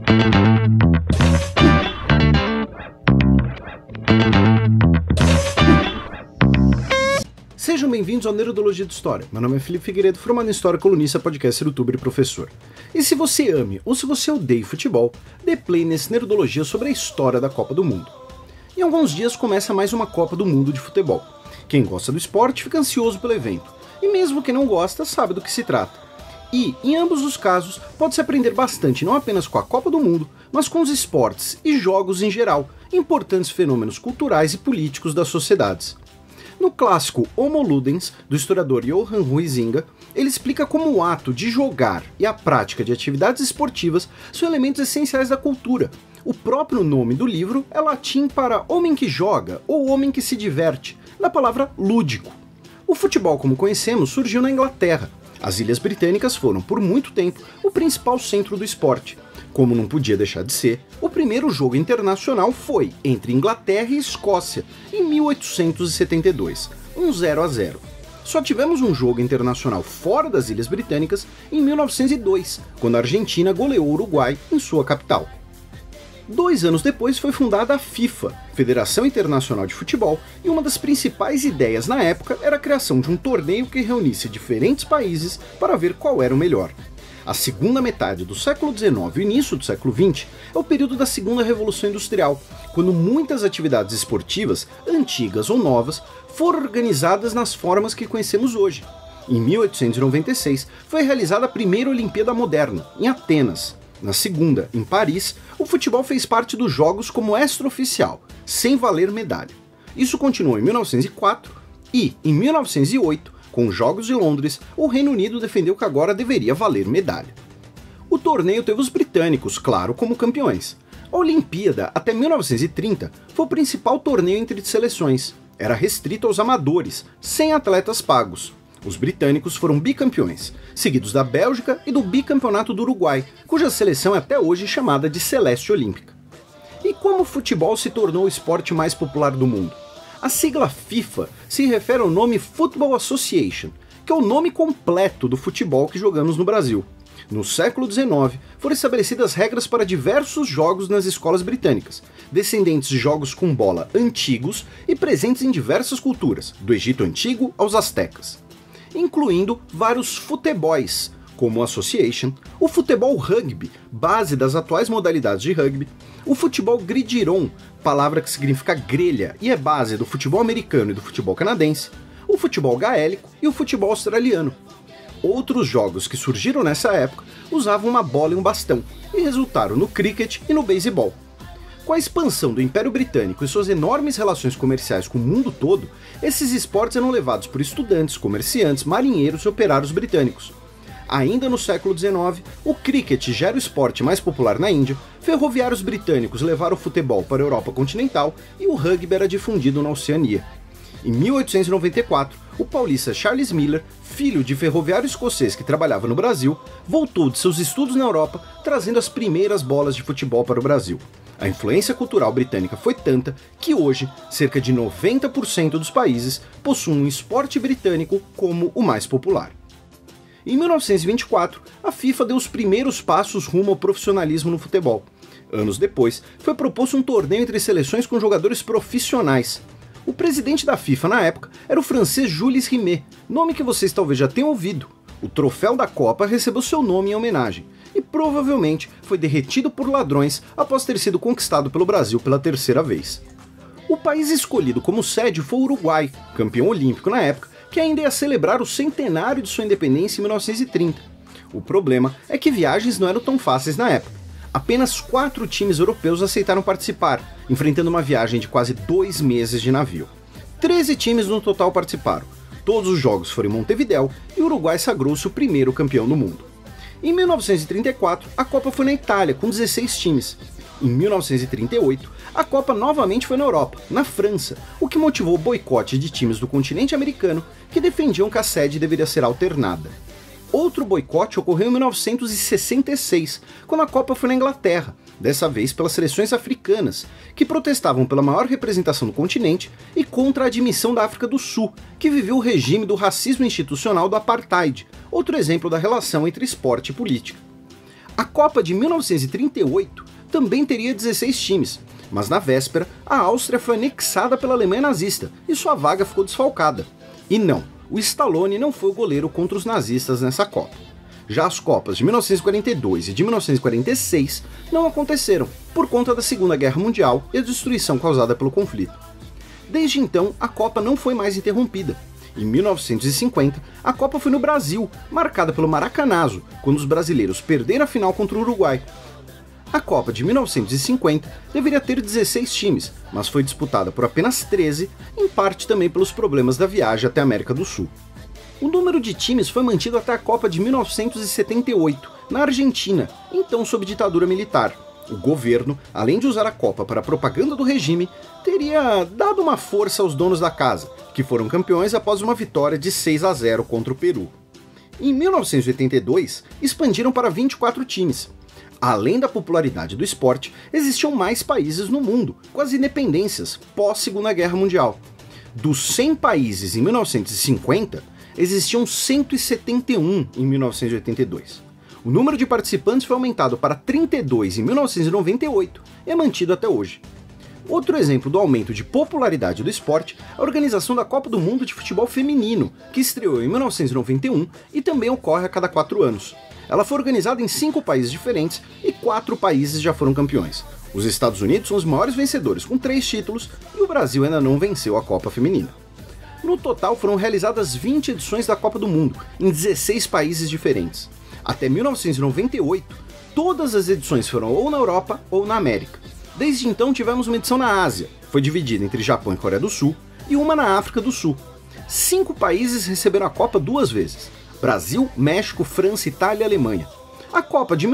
Sejam bem-vindos ao Nerdologia de História. Meu nome é Felipe Figueiredo, formado em História, colunista, podcaster, youtuber e professor. E se você ame ou se você odeia futebol, dê play nesse Nerdologia sobre a história da Copa do Mundo. Em alguns dias começa mais uma Copa do Mundo de futebol. Quem gosta do esporte fica ansioso pelo evento, e mesmo quem não gosta sabe do que se trata. E, em ambos os casos, pode-se aprender bastante não apenas com a Copa do Mundo, mas com os esportes e jogos em geral, importantes fenômenos culturais e políticos das sociedades. No clássico Homo Ludens, do historiador Johann Huizinga, ele explica como o ato de jogar e a prática de atividades esportivas são elementos essenciais da cultura. O próprio nome do livro é latim para homem que joga ou homem que se diverte, da palavra lúdico. O futebol, como conhecemos, surgiu na Inglaterra. As Ilhas Britânicas foram, por muito tempo, o principal centro do esporte. Como não podia deixar de ser, o primeiro jogo internacional foi entre Inglaterra e Escócia, em 1872, um 0-0. Só tivemos um jogo internacional fora das Ilhas Britânicas em 1902, quando a Argentina goleou o Uruguai em sua capital. 2 anos depois foi fundada a FIFA, Federação Internacional de Futebol, e uma das principais ideias na época era a criação de um torneio que reunisse diferentes países para ver qual era o melhor. A segunda metade do século XIX e o início do século XX é o período da segunda Revolução Industrial, quando muitas atividades esportivas, antigas ou novas, foram organizadas nas formas que conhecemos hoje. Em 1896 foi realizada a primeira Olimpíada Moderna, em Atenas. Na segunda, em Paris, o futebol fez parte dos jogos como extraoficial, sem valer medalha. Isso continuou em 1904 e, em 1908, com os Jogos de Londres, o Reino Unido defendeu que agora deveria valer medalha. O torneio teve os britânicos, claro, como campeões. A Olimpíada, até 1930, foi o principal torneio entre seleções. Era restrito aos amadores, sem atletas pagos. Os britânicos foram bicampeões, seguidos da Bélgica e do bicampeonato do Uruguai, cuja seleção é até hoje chamada de Celeste Olímpica. E como o futebol se tornou o esporte mais popular do mundo? A sigla FIFA se refere ao nome Football Association, que é o nome completo do futebol que jogamos no Brasil. No século XIX, foram estabelecidas regras para diversos jogos nas escolas britânicas, descendentes de jogos com bola antigos e presentes em diversas culturas, do Egito Antigo aos Aztecas, incluindo vários futebols, como o Association, o futebol rugby, base das atuais modalidades de rugby, o futebol gridiron, palavra que significa grelha e é base do futebol americano e do futebol canadense, o futebol gaélico e o futebol australiano. Outros jogos que surgiram nessa época usavam uma bola e um bastão, e resultaram no cricket e no beisebol. Com a expansão do Império Britânico e suas enormes relações comerciais com o mundo todo, esses esportes eram levados por estudantes, comerciantes, marinheiros e operários britânicos. Ainda no século XIX, o cricket já era o esporte mais popular na Índia, ferroviários britânicos levaram o futebol para a Europa continental e o rugby era difundido na Oceania. Em 1894, o paulista Charles Miller, filho de ferroviário escocês que trabalhava no Brasil, voltou de seus estudos na Europa, trazendo as primeiras bolas de futebol para o Brasil. A influência cultural britânica foi tanta que hoje, cerca de 90% dos países possuem um esporte britânico como o mais popular. Em 1924, a FIFA deu os primeiros passos rumo ao profissionalismo no futebol. Anos depois, foi proposto um torneio entre seleções com jogadores profissionais. O presidente da FIFA na época era o francês Jules Rimet, nome que vocês talvez já tenham ouvido. O troféu da Copa recebeu seu nome em homenagem, e provavelmente foi derretido por ladrões após ter sido conquistado pelo Brasil pela terceira vez. O país escolhido como sede foi o Uruguai, campeão olímpico na época, que ainda ia celebrar o centenário de sua independência em 1930. O problema é que viagens não eram tão fáceis na época. Apenas 4 times europeus aceitaram participar, enfrentando uma viagem de quase 2 meses de navio. 13 times no total participaram. Todos os jogos foram em Montevidéu e o Uruguai sagrou-se o primeiro campeão do mundo. Em 1934, a Copa foi na Itália, com 16 times. Em 1938, a Copa novamente foi na Europa, na França, o que motivou o boicote de times do continente americano que defendiam que a sede deveria ser alternada. Outro boicote ocorreu em 1966, quando a Copa foi na Inglaterra, dessa vez pelas seleções africanas, que protestavam pela maior representação do continente e contra a admissão da África do Sul, que viveu o regime do racismo institucional do apartheid, outro exemplo da relação entre esporte e política. A Copa de 1938 também teria 16 times, mas na véspera, a Áustria foi anexada pela Alemanha nazista e sua vaga ficou desfalcada. E não, o Stallone não foi o goleiro contra os nazistas nessa Copa. Já as Copas de 1942 e de 1946 não aconteceram, por conta da Segunda Guerra Mundial e a destruição causada pelo conflito. Desde então, a Copa não foi mais interrompida. Em 1950, a Copa foi no Brasil, marcada pelo Maracanazo, quando os brasileiros perderam a final contra o Uruguai. A Copa de 1950 deveria ter 16 times, mas foi disputada por apenas 13, em parte também pelos problemas da viagem até a América do Sul. O número de times foi mantido até a Copa de 1978, na Argentina, então sob ditadura militar. O governo, além de usar a Copa para a propaganda do regime, teria dado uma força aos donos da casa, que foram campeões após uma vitória de 6-0 contra o Peru. Em 1982, expandiram para 24 times. Além da popularidade do esporte, existiam mais países no mundo, com as independências pós-Segunda Guerra Mundial. Dos 100 países em 1950, existiam 171 em 1982. O número de participantes foi aumentado para 32 em 1998 e é mantido até hoje. Outro exemplo do aumento de popularidade do esporte é a organização da Copa do Mundo de Futebol Feminino, que estreou em 1991 e também ocorre a cada 4 anos. Ela foi organizada em 5 países diferentes e 4 países já foram campeões. Os Estados Unidos são os maiores vencedores, com 3 títulos, e o Brasil ainda não venceu a Copa Feminina. No total, foram realizadas 20 edições da Copa do Mundo, em 16 países diferentes. Até 1998, todas as edições foram ou na Europa ou na América. Desde então, tivemos uma edição na Ásia, foi dividida entre Japão e Coreia do Sul, e uma na África do Sul. 5 países receberam a Copa 2 vezes: Brasil, México, França, Itália e Alemanha. A Copa de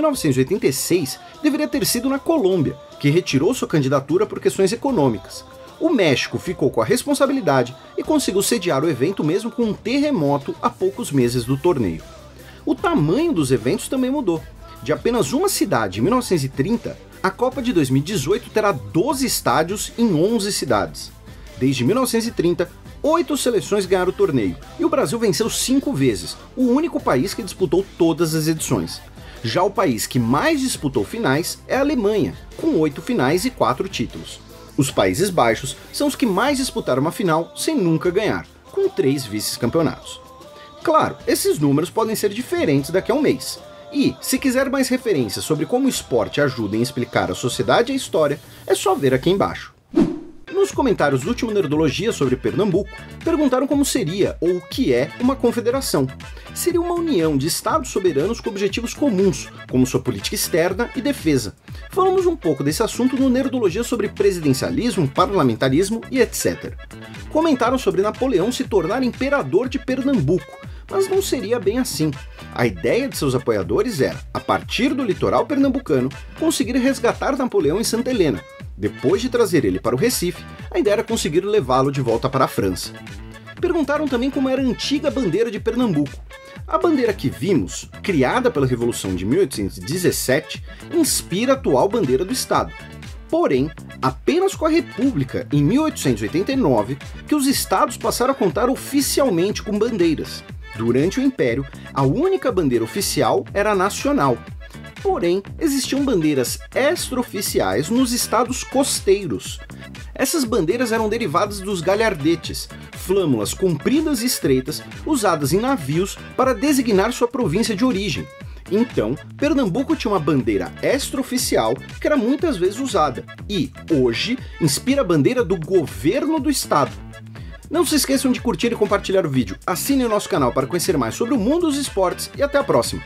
1986 deveria ter sido na Colômbia, que retirou sua candidatura por questões econômicas. O México ficou com a responsabilidade e conseguiu sediar o evento mesmo com um terremoto a poucos meses do torneio. O tamanho dos eventos também mudou. De apenas uma cidade em 1930, a Copa de 2018 terá 12 estádios em 11 cidades. Desde 1930, 8 seleções ganharam o torneio, e o Brasil venceu 5 vezes, o único país que disputou todas as edições. Já o país que mais disputou finais é a Alemanha, com 8 finais e 4 títulos. Os Países Baixos são os que mais disputaram uma final sem nunca ganhar, com 3 vice-campeonatos. Claro, esses números podem ser diferentes daqui a um mês. E, se quiser mais referências sobre como o esporte ajuda em explicar a sociedade e a história, é só ver aqui embaixo. Nos comentários do último Nerdologia sobre Pernambuco, perguntaram como seria, ou o que é, uma confederação. Seria uma união de estados soberanos com objetivos comuns, como sua política externa e defesa. Falamos um pouco desse assunto no Nerdologia sobre presidencialismo, parlamentarismo e etc. Comentaram sobre Napoleão se tornar imperador de Pernambuco, mas não seria bem assim. A ideia de seus apoiadores era, a partir do litoral pernambucano, conseguir resgatar Napoleão em Santa Helena. Depois de trazer ele para o Recife, a ideia era conseguir levá-lo de volta para a França. Perguntaram também como era a antiga bandeira de Pernambuco. A bandeira que vimos, criada pela Revolução de 1817, inspira a atual bandeira do Estado. Porém, apenas com a República, em 1889, que os estados passaram a contar oficialmente com bandeiras. Durante o Império, a única bandeira oficial era a nacional. Porém, existiam bandeiras extraoficiais nos estados costeiros. Essas bandeiras eram derivadas dos galhardetes, flâmulas compridas e estreitas usadas em navios para designar sua província de origem. Então, Pernambuco tinha uma bandeira extraoficial que era muitas vezes usada e, hoje, inspira a bandeira do governo do estado. Não se esqueçam de curtir e compartilhar o vídeo, assinem o nosso canal para conhecer mais sobre o mundo dos esportes e até a próxima!